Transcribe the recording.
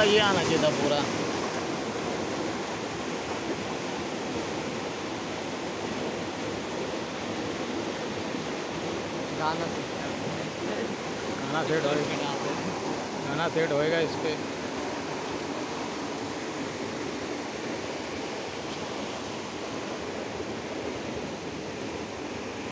वाला ये आना चाहिए था पूरा। गाना गाना सेट होएगा, गाना सेट होएगा इस पे।